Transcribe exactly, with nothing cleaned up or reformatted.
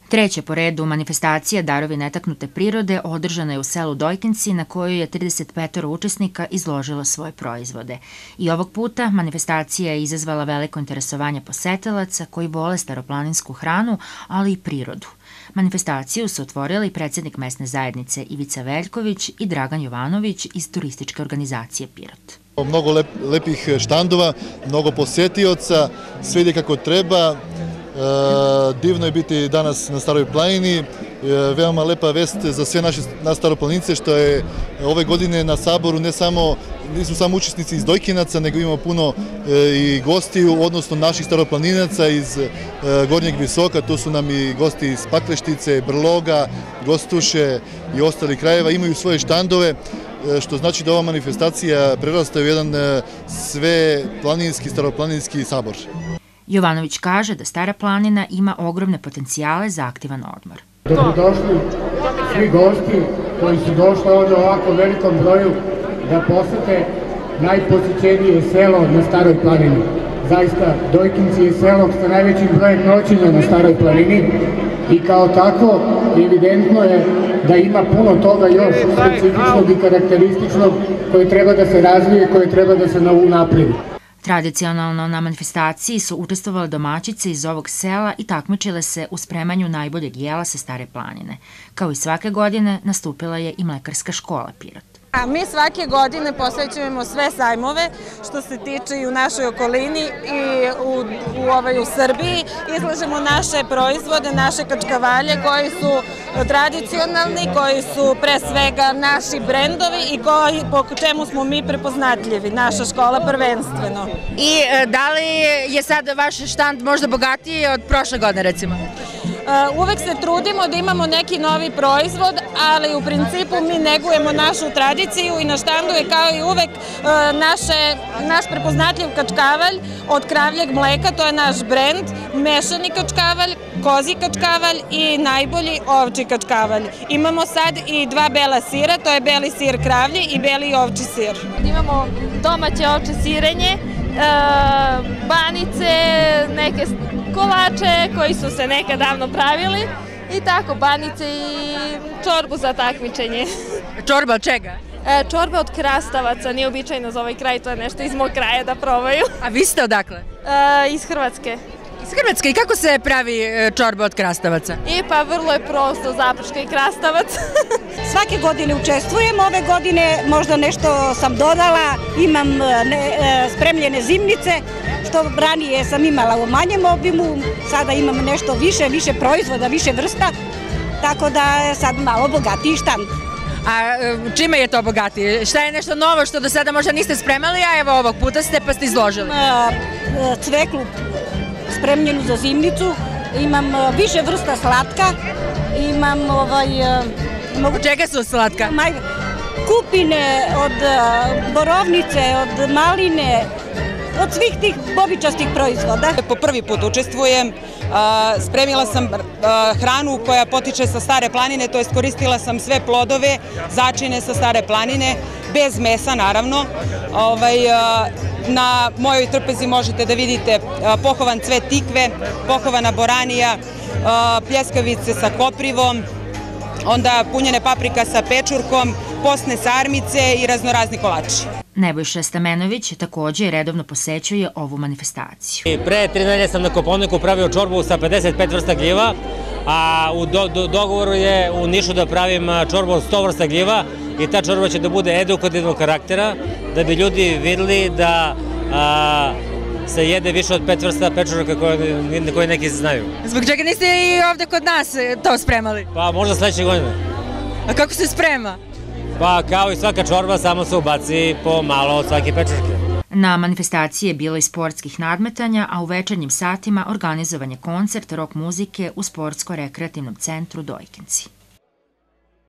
Treća po redu manifestacija Darovi netaknute prirode održana je u selu Dojkinci na kojoj je trideset pet učesnika izložilo svoje proizvode. I ovog puta manifestacija je izazvala veliko interesovanje posetilaca koji vole staroplaninsku hranu, ali i prirodu. Manifestaciju su otvorili predsjednik mesne zajednice Ivica Veljković i Dragan Jovanović iz turističke organizacije Pirot. Mnogo lepih štandova, mnogo posetioca, sve ide kako treba. Divno je biti danas na Staroj planini, veoma lepa vest za sve naše staroplanince što je ove godine na saboru ne samo, nisu samo učesnici iz Dojkinaca, nego imamo puno i gostiju, odnosno naših staroplaninaca iz Gornjeg Visoka, tu su nam i gosti iz Pakleštice, Brloga, Gostuše i ostalih krajeva, imaju svoje štandove, što znači da ova manifestacija prerasta u jedan sve planinski, staroplaninski sabor. Jovanović kaže da Stara planina ima ogromne potencijale za aktivan odmor. Dobrodošli svi gosti koji su došli ovdje u ovako velikom broju da posete najposjećenije selo na Staroj planini. Zaista, Dojkinci je selo sa najvećim brojem noćenja na Staroj planini i kao tako evidentno je da ima puno toga još specifičnog i karakterističnog koje treba da se razvije, koje treba da se unapredi. Tradicionalno na manifestaciji su učestvovale domaćice iz ovog sela i takmičile se u spremanju najboljeg jela sa Stare planine. Kao i svake godine nastupila je i mlekarska škola Pirot. Mi svake godine posvećujemo sve sajmove što se tiče i u našoj okolini i u Srbiji. Izlažemo naše proizvode, naše kačkavalje koji su tradicionalni, koji su pre svega naši brendovi i po čemu smo mi prepoznatljivi, naša škola prvenstveno. I da li je sad vaš štand možda bogatiji od prošle godine recimo? Uvek se trudimo da imamo neki novi proizvod, ali u principu mi negujemo našu tradiciju i na štandu je kao i uvek naš prepoznatljiv kačkavalj od kravljeg mleka, to je naš brend, mešani kačkavalj, kozi kačkavalj i najbolji ovčji kačkavalj. Imamo sad i dva bela sira, to je beli sir kravlji i beli ovčji sir. Imamo domaće ovče sirenje, banice, neke kolače koji su se nekad davno pravili i tako, banice i čorbu za takmičenje. Čorba od čega? Čorba od krastavaca, nije običajno za ovaj kraj, to je nešto iz mog kraja da probaju. A vi ste odakle? Iz Hrvatske. Iz Hrvatske, i kako se pravi čorba od krastavaca? I pa vrlo je prosto, zaprška i krastavac. Svake godine učestvujem, ove godine možda nešto sam dodala, imam spremljene zimnice, što ranije sam imala u manjem obimu, sada imam nešto više, više proizvoda, više vrsta, tako da je sad malo bogatiji štand. A čime je to bogatiji? Šta je nešto novo što do sada možda niste spremali, a evo ovog puta ste pa ste izložili? Cveklu spremljenu za zimnicu, imam više vrsta slatka, imam ovaj... Od čega su slatka? Kupine, od borovnice, od maline, od svih tih bobičastih proizvoda. Po prvi put učestvujem, spremila sam hranu koja potiče sa Stare planine, to jest koristila sam sve plodove, začine sa Stare planine, bez mesa naravno. Na mojoj trpezi možete da vidite pohovan cvet tikve, pohovana boranija, pljeskavice sa koprivom, onda punjene paprika sa pečurkom, postne sarmice i raznorazni kolači. Nebojša Stamenović također redovno posećuje ovu manifestaciju. Pre tri nedelje sam na Kopaoniku pravio čorbu sa pedeset pet vrsta gljiva, a u dogovoru je u Nišu da pravim čorbu od sto vrsta gljiva i ta čorba će da bude edukativnog karaktera, da bi ljudi videli da se jede više od pet vrsta pečuraka koje neki znaju. Zbog čega niste i ovde kod nas to spremali? Pa možda sledeće godine. A kako se sprema? Pa kao i svaka čorba, samo se ubaci po malo od svake pečurke. Na manifestaciji je bilo i sportskih nadmetanja, a u večernjim satima organizovan je koncert rock muzike u sportsko-rekreativnom centru Dojkinci.